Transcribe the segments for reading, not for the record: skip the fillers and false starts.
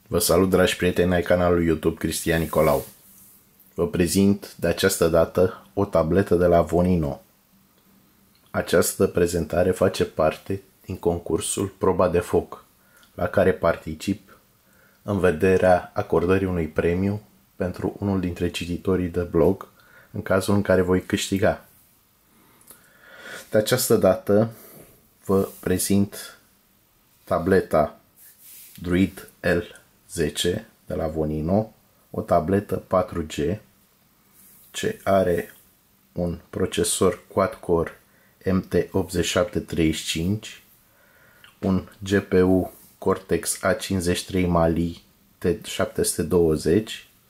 Vă salut, dragi prieteni ai canalului YouTube Cristian Nicolau. Vă prezint de această dată o tabletă de la Vonino. Această prezentare face parte din concursul Proba de Foc, la care particip în vederea acordării unui premiu pentru unul dintre cititorii de blog, în cazul în care voi câștiga. De această dată vă prezint tableta Druid L10 de la Vonino, o tabletă 4G ce are un procesor quad-core MT8735, un GPU Cortex A53 Mali T720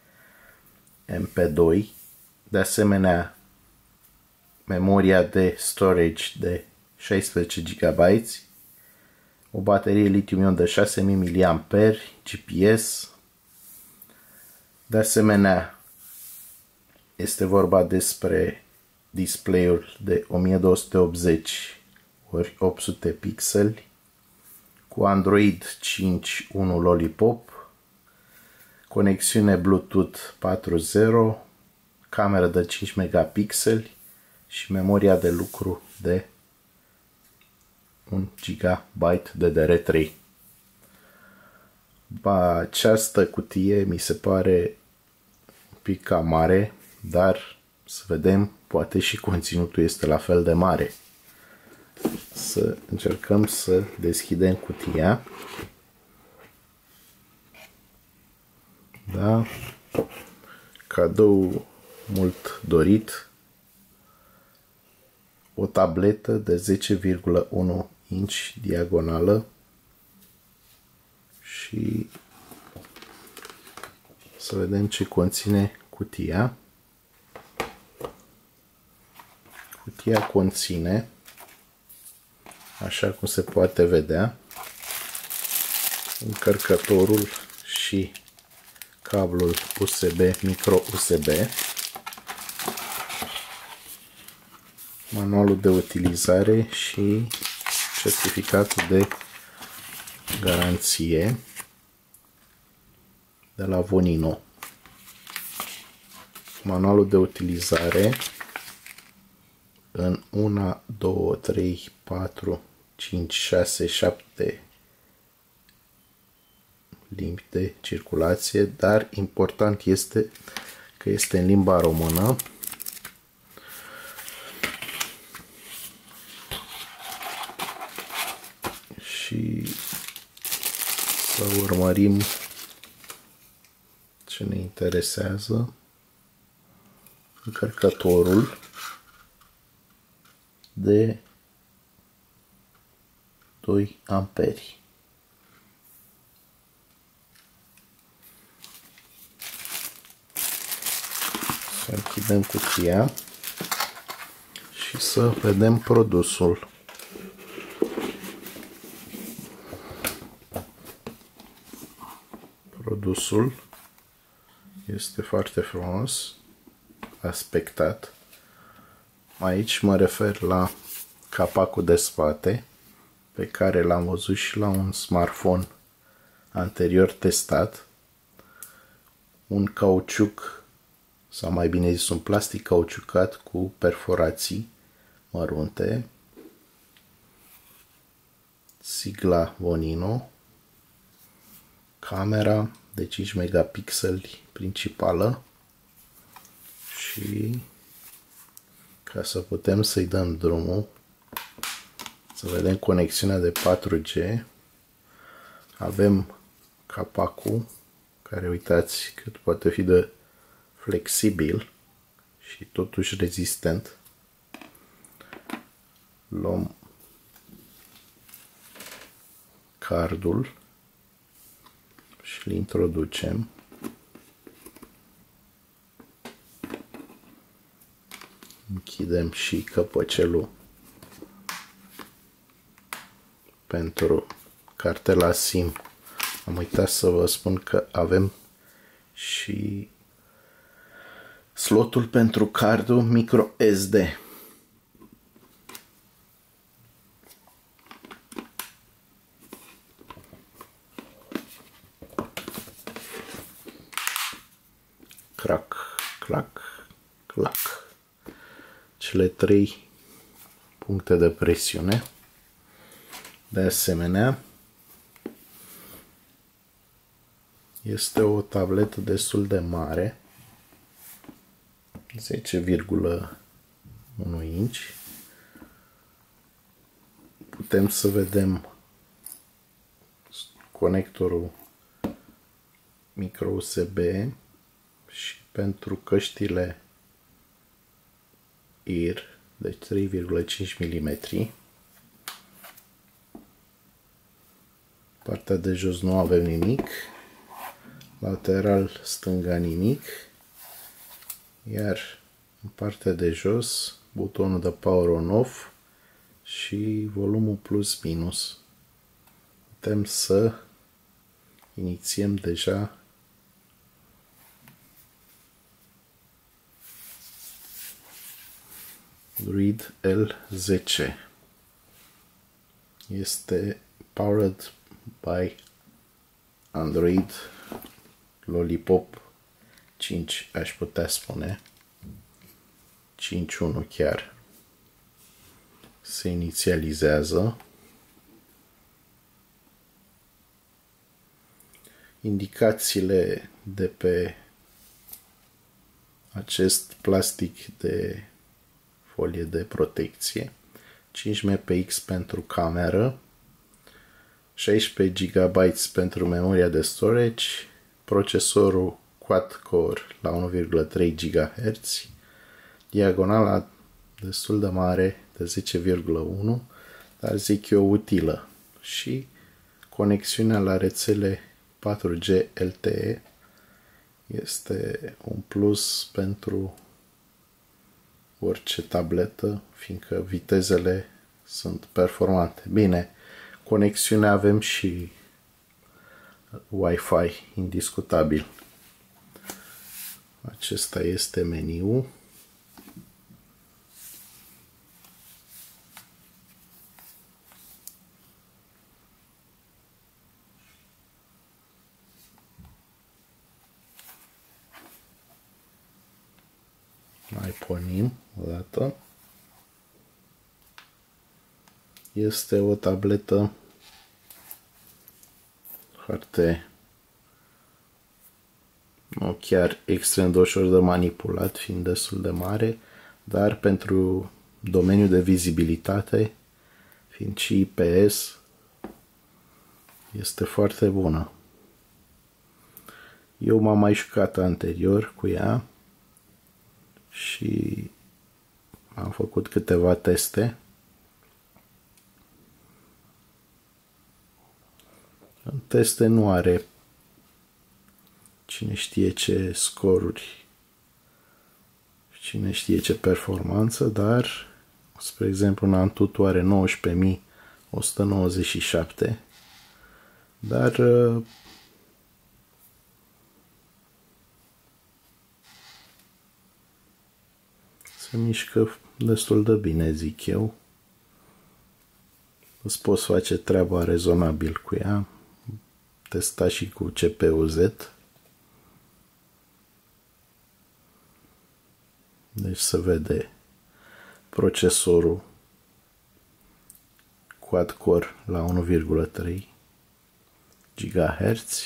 MP2, de asemenea memoria de storage de 16 GB, o baterie litiu-ion de 6000 mAh, GPS. De asemenea, este vorba despre display-ul de 1280 × 800 pixeli cu Android 5.1 Lollipop, conexiune Bluetooth 4.0, cameră de 5 megapixeli și memoria de lucru de 1 GB DDR3. Această cutie mi se pare un pic cam mare, dar să vedem, poate și conținutul este la fel de mare. Să încercăm să deschidem cutia. Da? Cadou mult dorit. O tabletă de 10,1 inch diagonală și să vedem ce conține cutia. Cutia conține, așa cum se poate vedea, încărcătorul și cablul USB, micro USB, manualul de utilizare și certificatul de garanție de la Vonino. Manualul de utilizare în 1, 2, 3, 4, 5, 6, 7 limbi de circulație, dar important este că este în limba română. Și să urmărim ce ne interesează. Încărcătorul de 2 amperi. Să închidem cutia și să vedem produsul. Produsul este foarte frumos aspectat. Aici mă refer la capacul de spate, pe care l-am văzut și la un smartphone anterior testat. Un cauciuc, sau mai bine zis un plastic cauciucat cu perforații mărunte. Sigla Vonino. Camera de 5 megapixeli principală și ca să putem să-i dăm drumul, să vedem conexiunea de 4G, avem capacul, care uitați cât poate fi de flexibil și totuși rezistent. Luăm cardul și îl introducem. Închidem și căpăcelul pentru cartela SIM. Am uitat să vă spun că avem și slotul pentru cardul micro SD. crac, clac, clac. Cele 3 puncte de presiune. De asemenea, este o tabletă destul de mare, 10,1 inch. Putem să vedem conectorul micro USB și pentru căștile ear, deci 3,5 mm. Partea de jos nu avem nimic, lateral stânga nimic, iar în partea de jos butonul de power on-off și volumul plus minus. Putem să inițiem deja Druid L10. Este powered by Android Lollipop 5, aș putea spune 5.1 chiar. Se inițializează. Indicațiile de pe acest plastic de folie de protecție: 5 MPX pentru cameră, 16 GB pentru memoria de storage, procesorul quad-core la 1,3 GHz, diagonala destul de mare de 10,1, dar zic eu utilă, și conexiunea la rețele 4G LTE este un plus pentru orice tabletă, fiindcă vitezele sunt performante. Bine, conexiunea avem și Wi-Fi, indiscutabil. Acesta este meniul. Mai pornim o dată. Este o tabletă foarte, nu chiar extrem de ușor de manipulat, fiind destul de mare, dar pentru domeniul de vizibilitate, fiind și IPS, este foarte bună. Eu m-am mai jucat anterior cu ea și am făcut câteva teste. În teste nu are cine știe ce scoruri, cine știe ce performanță, dar, spre exemplu, în Antutu are 19.197, dar se mișcă destul de bine, zic eu. Îți poți face treaba rezonabil cu ea. Testa și cu CPU-Z. Deci se vede procesorul quad-core la 1,3 GHz.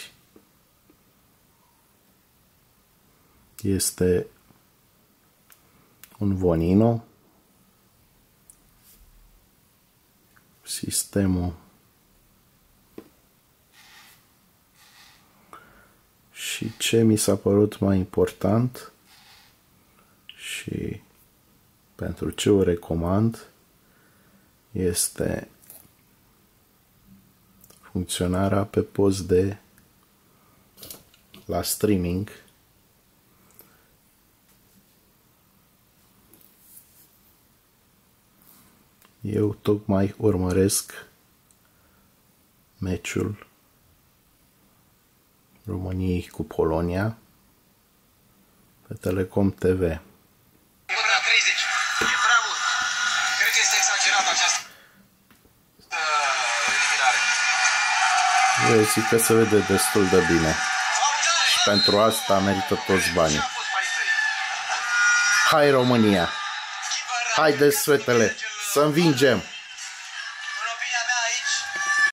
Este un Vonino. Sistemul și ce mi s-a părut mai important și pentru ce o recomand este funcționarea pe post de la streaming. Eu tocmai urmăresc meciul României cu Polonia pe Telecom TV. Până la 30. E prea mult. Cred că este exagerat această eliminare. Eu zic că se vede destul de bine. Și pentru asta merită toți banii. Hai România! Haideți, fetele, să învingem!